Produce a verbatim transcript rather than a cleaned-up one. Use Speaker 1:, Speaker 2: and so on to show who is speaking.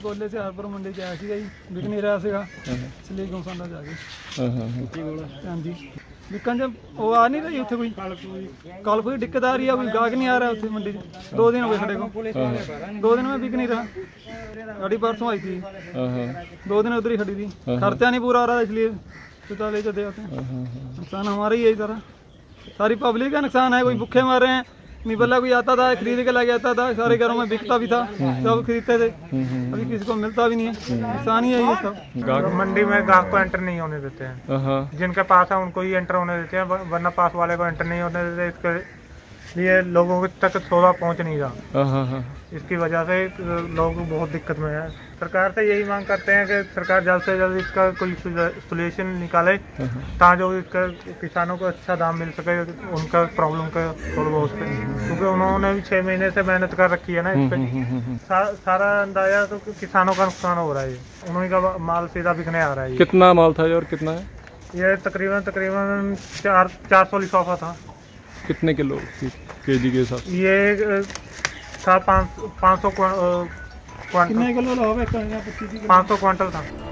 Speaker 1: ਕੋਲੇ से हरपुर मंडी च आया ਸੀਗਾ ਜੀ, ਵਿਕ ਨਹੀਂ ਰਿਹਾ ਸੀਗਾ ਇਸ ਲਈ ਗਊਸ਼ਾਲਾ ਜਾ ਕੇ। ਹਾਂ ਹਾਂ ਹਾਂਜੀ ਵਿਕਣ ਚ ਉਹ ਆ ਨਹੀਂ ਰਹੀ ਉੱਥੇ ਕੋਈ ਕੱਲ ਕੋਈ ਦਿੱਕਤ ਆ ਰਹੀ ਹੈ, ਕੋਈ ਗਾਹਕ नहीं आ रहा ਉੱਥੇ ਮੰਡੀ ਚ। दो दिन हो गए खड़े को, दो दिन में बिक नहीं रहा। गाड़ी परसों आई थी, दो दिन उधर ही खड़ी थी, खर्चा नहीं पूरा हो रहा इसलिए तो ले जाते आते हैं। नुकसान हमारा ही है सारा, सारी पब्लिक का नुकसान है। कोई भूखे मर रहे हैं, नहीं बल्ला कोई आता था खरीद के लग जाता था, सारे घरों में बिकता भी था, सब खरीदते थे, अभी किसी को मिलता भी नहीं है। नुकसान ही है ये सब।
Speaker 2: मंडी में ग्राहक को एंटर नहीं होने देते हैं, जिनके पास है उनको ही एंटर होने देते हैं, वरना पास वाले को एंटर नहीं होने देते। इसके लिए लोगों तक सौदा पहुंच नहीं रहा, इसकी वजह से लोग बहुत दिक्कत में है। सरकार से यही मांग करते हैं कि सरकार जल्द से जल्द इसका कोई सोल्यूशन निकाले, ताकि इसका किसानों को अच्छा दाम मिल सके उनका प्रॉब्लम का थोड़ा बहुत, क्योंकि उन्होंने भी छः महीने से मेहनत कर रखी है ना इस पर। सा, सारा अंदाजा तो किसानों का नुकसान हो रहा है, उन्हीं का माल सीधा बिकने आ रहा है।
Speaker 3: कितना माल था ये और कितना है
Speaker 2: ये? तकरीबन तकरीबन चार चार सौ लिफाफा था।
Speaker 3: कितने किलो के जी के हिसाब?
Speaker 2: ये था पाँच पाँच सौ क्वांटल, पाँच सौ क्वांटल था।